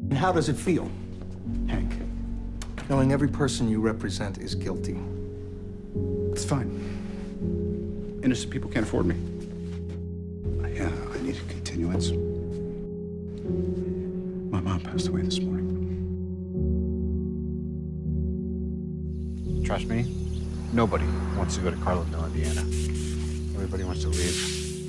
And how does it feel, Hank? Knowing every person you represent is guilty. It's fine. Innocent people can't afford me. I need a continuance. My mom passed away this morning. Trust me, nobody wants to go to Carlinville, Indiana. Everybody wants to leave.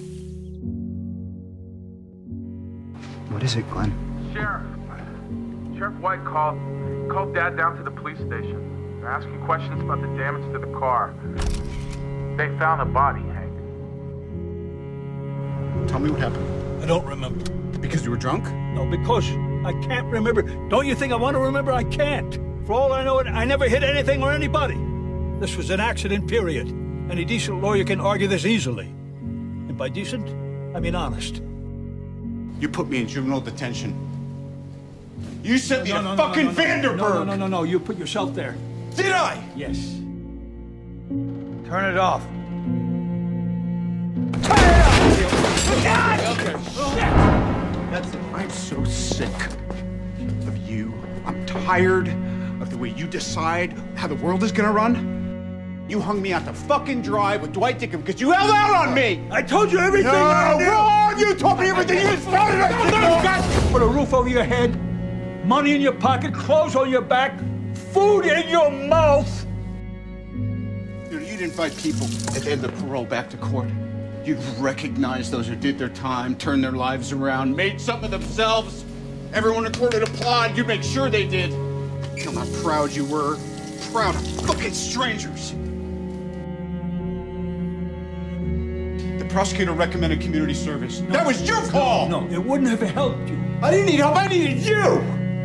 What is it, Glenn? Sheriff White called Dad down to the police station. They're asking questions about the damage to the car. They found the body, Hank. Tell me what happened. I don't remember. Because you were drunk? No, because I can't remember. Don't you think I want to remember? I can't. For all I know, I never hit anything or anybody. This was an accident, period. Any decent lawyer can argue this easily. And by decent, I mean honest. You put me in juvenile detention. You sent me to fucking Vanderburg! No, you put yourself there. Did I? Yes. Turn it off. Okay. Shit! That's it. I'm so sick of you. I'm tired of the way you decide how the world is gonna run. You hung me out to fucking dry with Dwight Dickham because you held out on me! I told you everything I knew! Wrong! You told me everything you started! Put a roof over your head, money in your pocket, clothes on your back, food in your mouth! You'd invite people at the end of parole back to court. You'd recognize those who did their time, turned their lives around, made something of themselves. Everyone in court would applaud. You'd make sure they did. You know how proud you were. Proud of fucking strangers. The prosecutor recommended community service. No, that was your call! No, it wouldn't have helped you. I didn't need help, I needed you!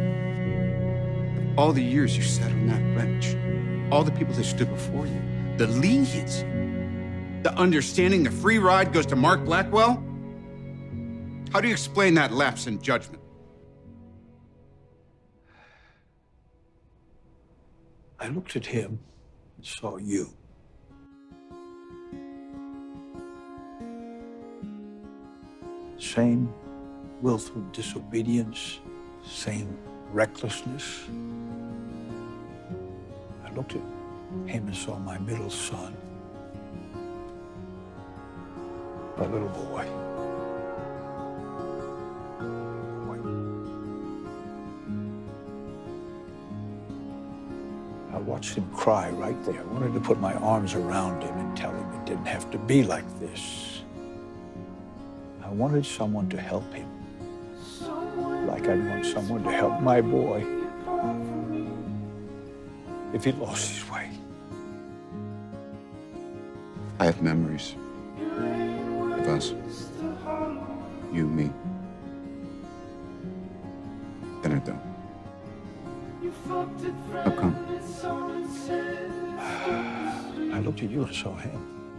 All the years you sat on that bench, all the people that stood before you, the leniency, the understanding the free ride goes to Mark Blackwell? How do you explain that lapse in judgment? I looked at him and saw you. Same willful disobedience, same recklessness. I looked at him and saw my middle son, a little boy. I watched him cry right there. I wanted to put my arms around him and tell him it didn't have to be like this. I wanted someone to help him, like I'd want someone to help my boy if he lost his way. I have memories of us. You, me. Then I don't. How come? I looked at you and saw him.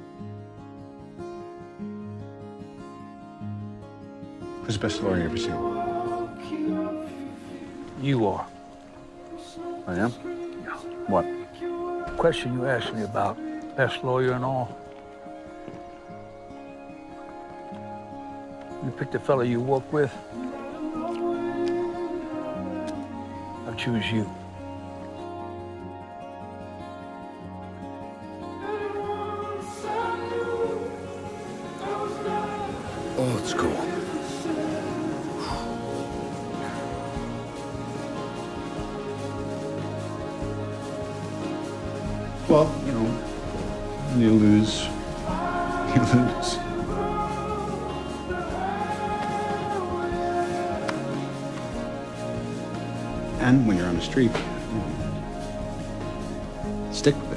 Who's the best lawyer you ever seen? You are. I am? Yeah. What? The question you asked me about, best lawyer and all. You pick the fellow you work with, I'll choose you. Oh, let's go. Well, you know, you lose, you lose. And when you're on the street, stick with it.